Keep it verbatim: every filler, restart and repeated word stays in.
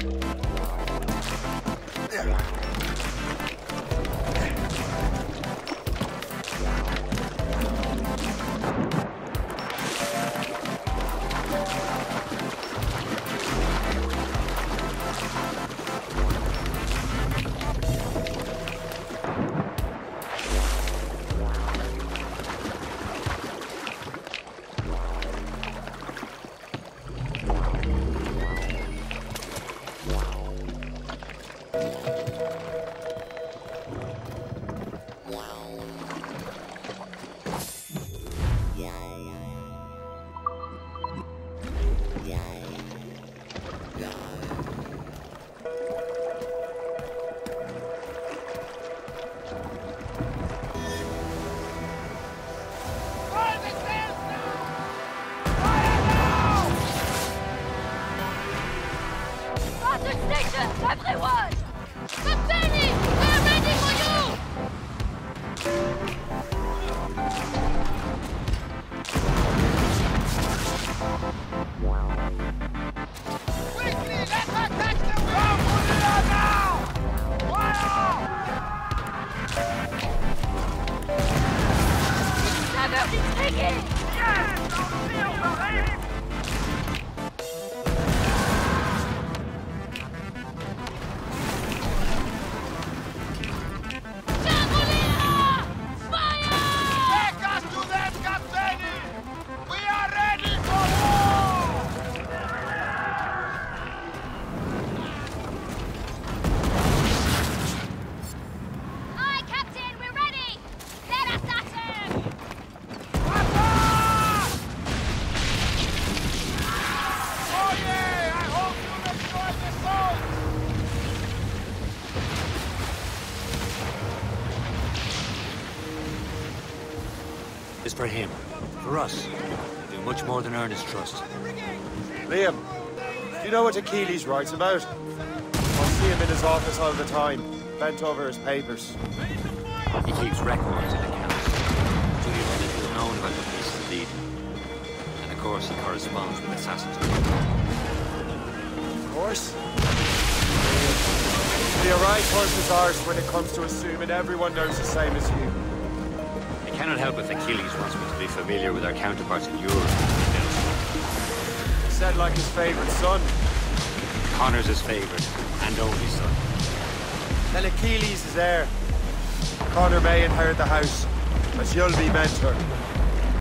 Everyone! Captaini! We're ready for you! Quickly, let's attack the wheel! Put it on now! Fire! Never is taking! Yes! Don't feel the aim! Is for him, for us. Do much more than earn his trust. Liam, do you know what Achilles writes about? I see him in his office all the time, bent over his papers. He keeps records and accounts. So you know little known about the beast indeed. And of course he corresponds with assassins. Of course. The alright horse's ours when it comes to assuming everyone knows the same as you. I cannot help if Achilles wants me to be familiar with our counterparts in Europe. Said like his favourite son. Connor's his favourite, and only son. Then Achilles is heir. Connor may inherit the house, as you'll be mentor.